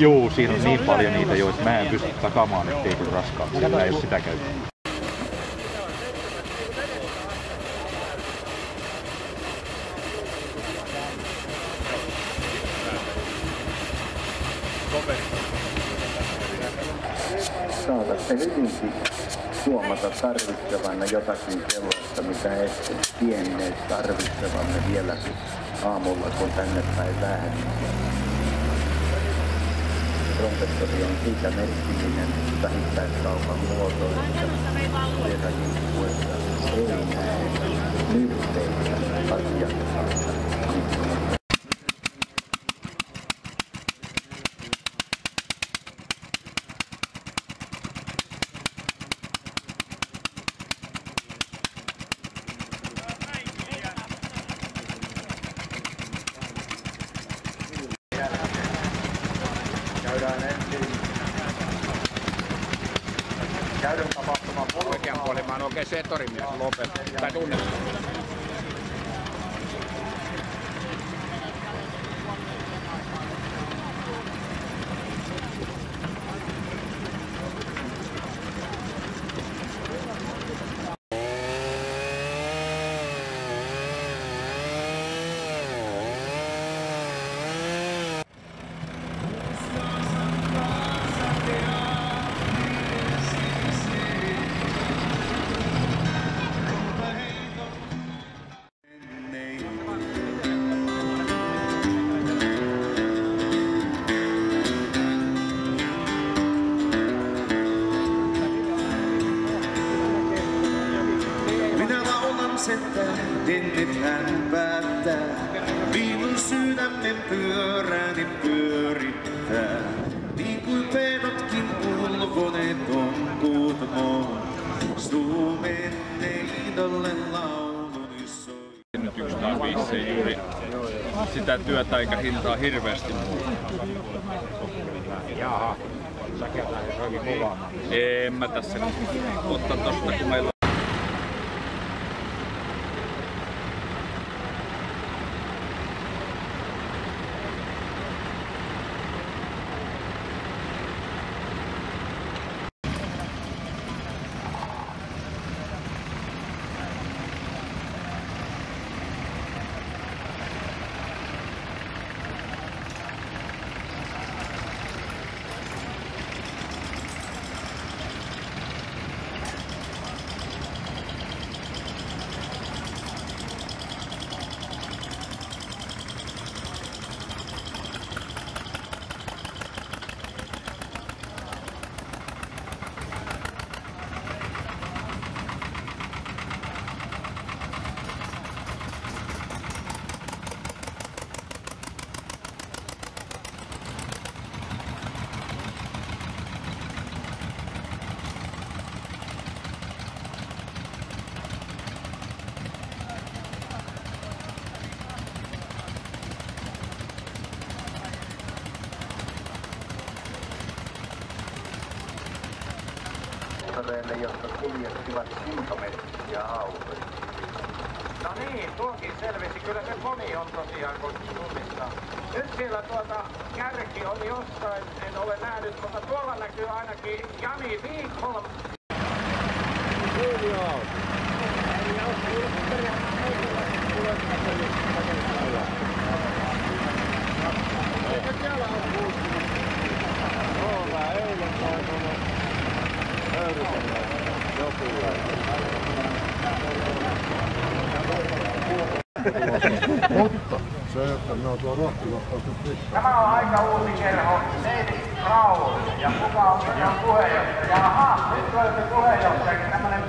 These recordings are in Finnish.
Juu, siinä on niin paljon niitä, joita mä en pysty takamaan, ettei tule raskaaksi. Sillä ei ole sitä käytetty. Saatatte hyvinkin huomata tarvitsevanne jotakin sellaista, mitä ette tienneet tarvitsevanne vielä aamulla, kun tänne päin lähdin. Professori on siitä merkillinen vähittäiskaupan muotoilusta. Sielläkin puolesta ei näe myrteitä asiakkaita. Käydyn tapahtuman oikean puolin, mä oon oikein setorimies Lopet. Tai tunnet. Tähden nyt hän päättää, minun sydämen pyöräni pyörittää. Niin kuin pedotkin ulvoneet on kuutmoon, Suomen neidolle lauluni soi. Nyt 105 ei juuri sitä työtä eikä hintaa hirveästi muuta. Jaha, säkin oli mukana. En mä tässä ottaa tosta, kun meillä jotka kuljettivat kuntometsiä autoja. No niin, tuokin selvisi. Kyllä se moni on tosiaan, kun tunnistaa. Nyt siellä kärki on jossain, en ole nähnyt, mutta tuolla näkyy ainakin Jani Wikholm. Mutta se, että minä tuon rohtilahtauksesta pitää. Tämä on aika uusi kerho, Neiti Raul. Ja kuka on mikään puheenjohtaja? Jaha, nyt löytyi puheenjohtajakin tämmönen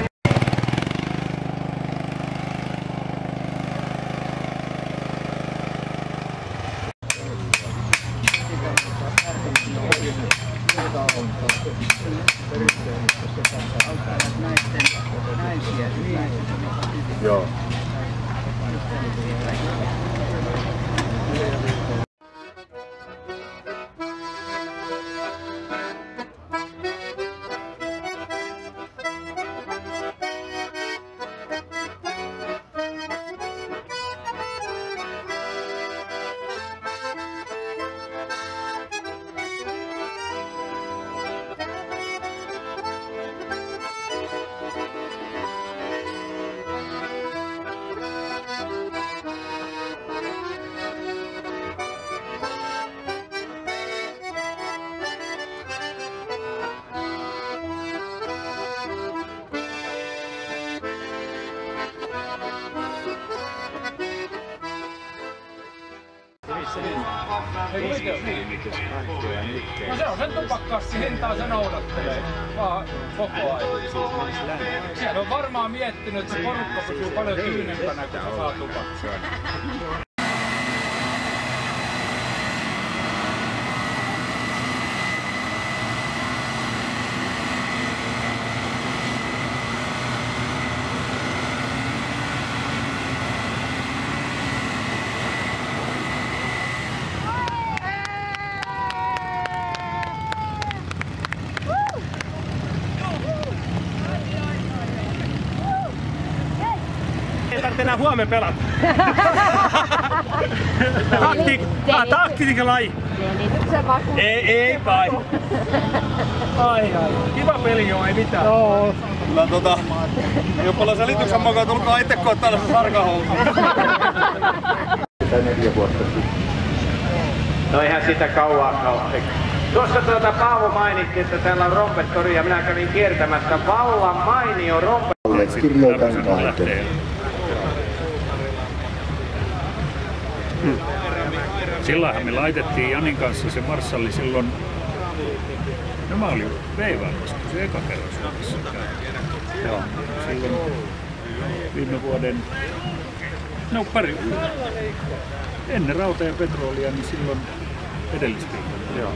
Joo. No se on sen tupakkassi hintaa, se noudattelee vaan koko ajan. Siellä on varmaan miettinyt, että se porukka pysyy paljon tyynempänä, kun se saa tupakkaa. Ei tarvitse enää huomenna pelata. Taktiikan laji. Ei kai. Ai. Kiva peli joo, ei mitään. Joo. Kyllä jopa selityksen mukaan tulkaa itse koottaa tällaisen sarkahousuun. Tai 4 vuotta sitten. No eihän sitä kauan ole. Tuossa Paavo mainitsi, että täällä on rompettori ja minä kävin kiertämässä vallan mainio rompettori. Kirjoitan kaiken. Silloinhan me laitettiin Janin kanssa se marssalli silloin, no mä olin veivaamassa, se eka kerran Suomessa. Joo, silloin viime vuoden, no ennen Rauta ja Petrolia, niin silloin edellistä viikolla.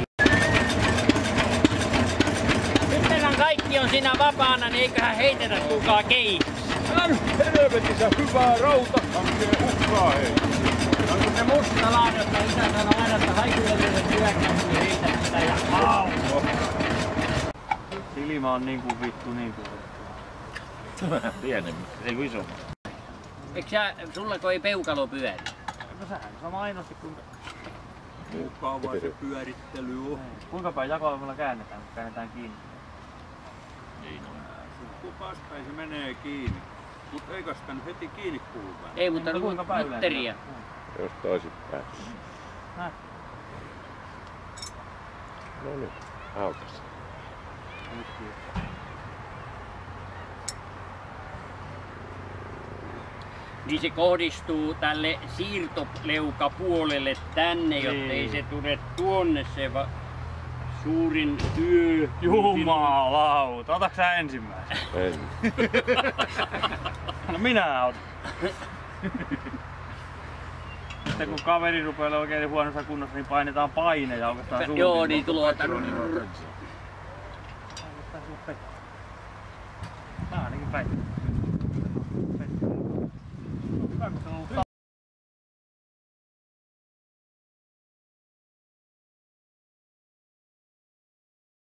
Nyt meillä kaikki on siinä vapaana, niin eiköhän heitetä kukaan keihäs. Älä nyt helvetissä hyvää rautahankkeen hukkaa hei. Se mustalaadosta isä sanoo aina, että haikullinen työkäs, niin heitä sitä ja auto. Silmä on niinku vittu niinku. Pienemmin, ei kuin isommin. Eikö sullako ei peukalo pyöri? No sehän on mainosti kuinka... Mukava se pyörittely on. Kuinka päin jakoimella käännetään, kun käännetään kiinni? Ei noin. Kupaspäin se menee kiinni. Mut eikä sitä nyt heti kiinni kuuluvaa. Ei, mutta mutteria. Jos toisinpäin. No niin, aukas. Niin se kohdistuu tälle siirtoleukapuolelle tänne, jottei se tule tuonne se suurin työ. Jumalauta, otatko sä ensimmäisen? En. No minä autan. Sitten kun kaveri rupeaa oikein huonossa kunnossa, niin painetaan paine ja oikeastaan suurin. Joo, niin tulee tänne. Tää ainakin päin.